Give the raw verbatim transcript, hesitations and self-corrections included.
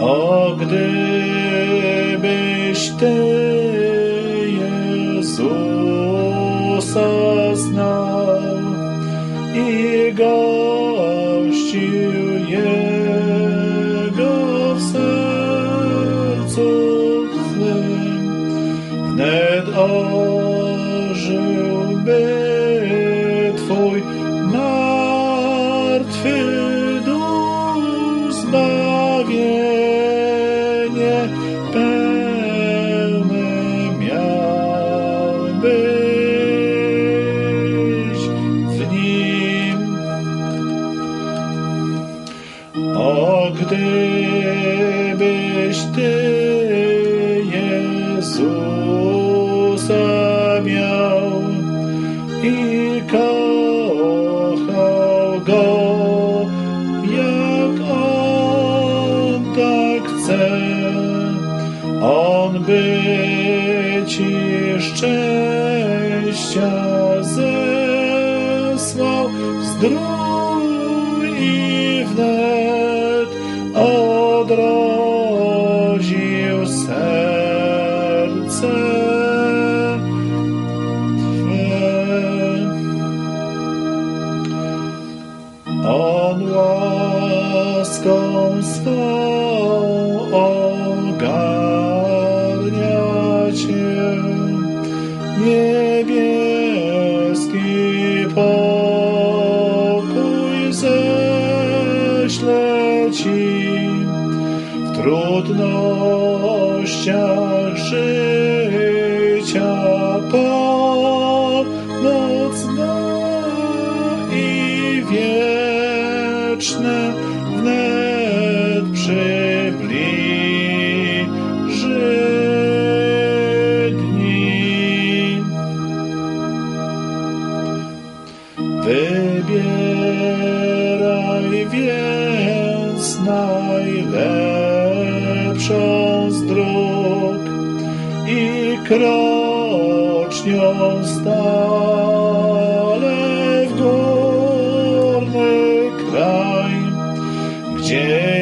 O, gdybyś Ty Jezusa znał i gościł Jego w sercu swym, wnet ożyłby Twój martwy duch, zbawienie pełne miałbyś w Nim. O, gdybyś Ty Jezusa miał i kochał Go, jak On tak chce, On by Ci szczęścia zesłał, zdrój i wnet odrodził serce Twe. On łaską swą ogarnia Cię, niebieski pokój ześle Ci w trudnościach życia. Pomoc da i wieczne wnet przybliży dni. Wybieraj więc najlepszą z dróg i krocz nią stale w górny kraj, gdzie